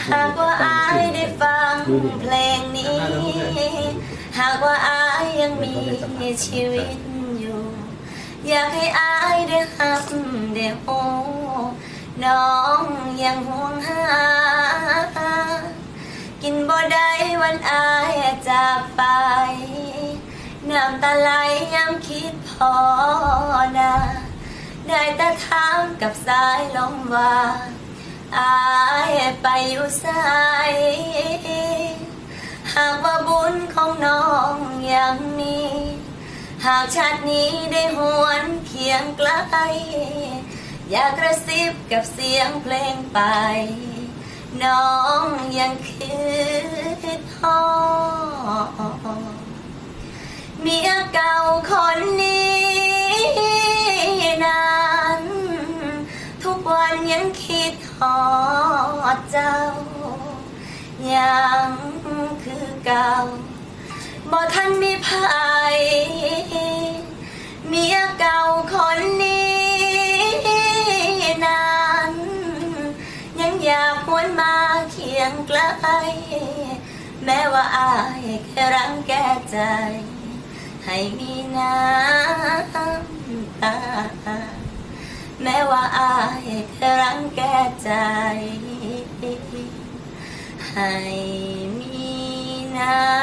หากว่าอายได้ฟังเพลงนี้หากว่าอายยังมีชีวิตอยู่อยากให้อายได้หักได้โอ้น้องยังห่วงหากินบ่ได้วันอายจากไปน้ำตาไหลยามคิดพอนาได้แต่ถามกับสายลมว่าอายไปอยู่ไสหากว่าบุญของน้องยังมีหากชาตินี้ได้หวนเคียงไกลอยากกระซิบกับเสียงเพลงไปน้องยังคิดฮอดเมียเก่าคนนี้นั้นทุกวันยังคิดฮอดเจ้ายังคือเก่าบ่ทันมีภัยเมียเก่าคนนี้นั้นยังอยากหวนมาเคียงไกลแม้ว่าอายแค่รังแกใจให้มีน้ำตาแม้ว่าอายแค่รังแกใจให้มีน้ำ